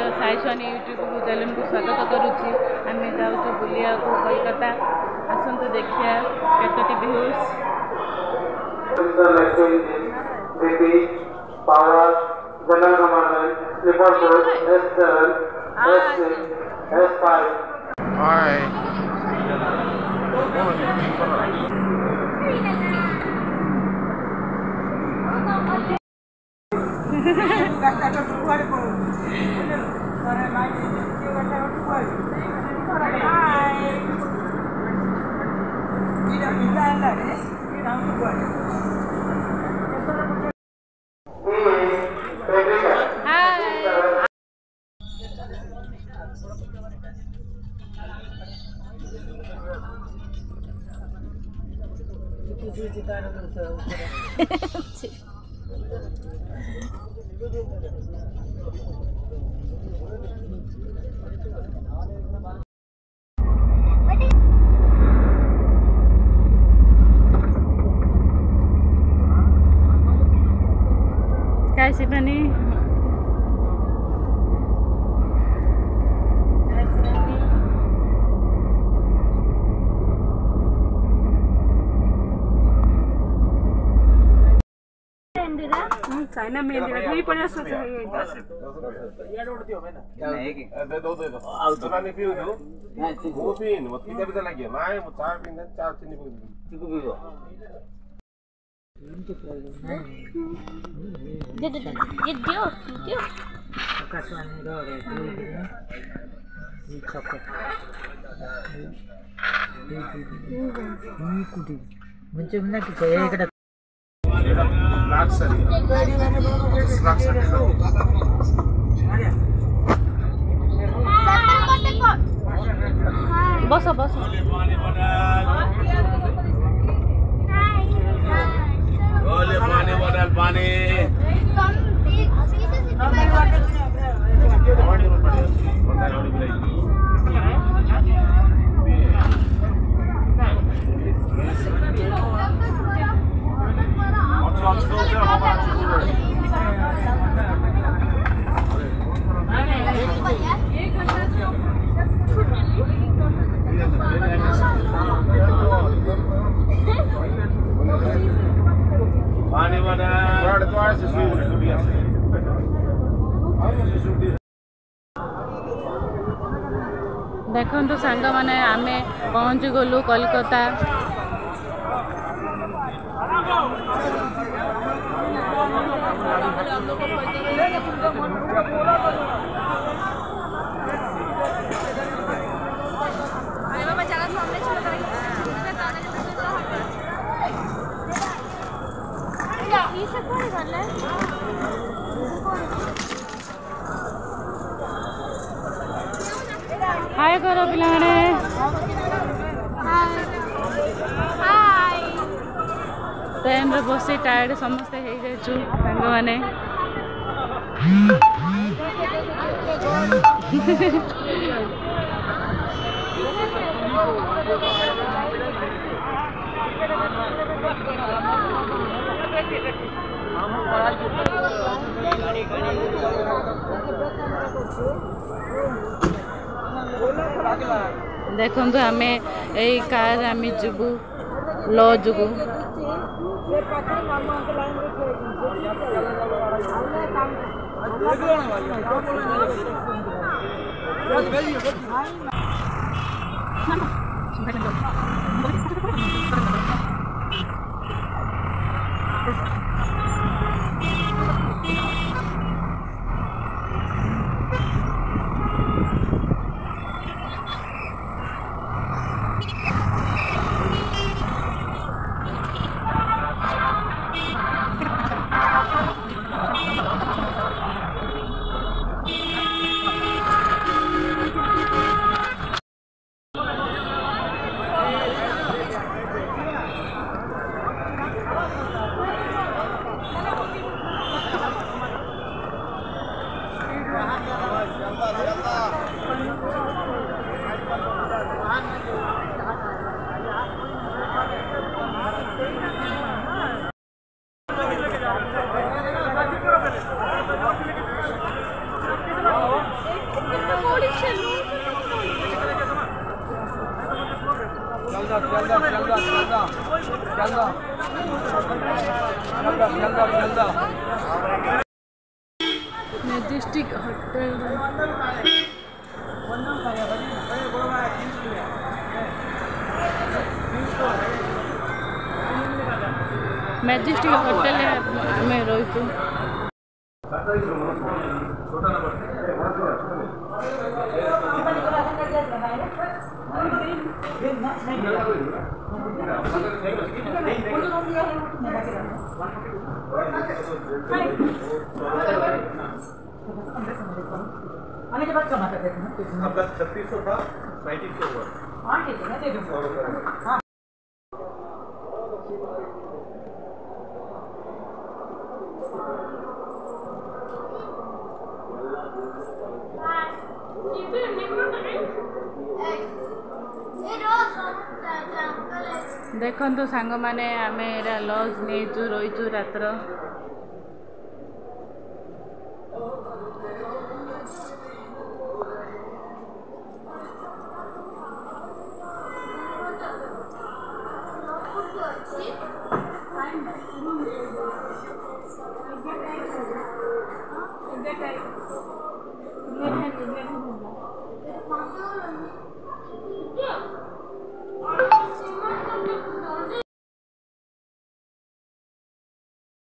साइस्वानी YouTube channel को स्वागत करुच्ची। आम जाऊँ बुलिया कोलकाता आसतु देखिए केतोटी व्यूज कैसी बनी चाइना में नहीं पड़ा सोच है यार उड़ दियो मैंने नहीं दे दो आउट तो नहीं पियो दो वो पिन मत किधर भी लगे मैं वो चार पिन चार चीनी चिकू पियो दे ये दियो आकाशवाणी रो रे ये चॉकलेट ये कुटी मुझे ना कि एकड़ा बस बस पानी देखो सांग माने आमे पहुँच गलु कोलकाता। हाय करो पिलाने ट्रेन रे बसी टायर्ड समस्ते हो जाइछु सांग माने देखो आमे यही कार आमे जुबू लॉज को मैजेस्टिक होटल मैजेस्टिक होटल में रही आपका 3600 था 1900 हुआ। हाँ ठीक है, दे दूँगा। हाँ देखो सांग मैंने आम लॉज नहीं रहीचु रात्र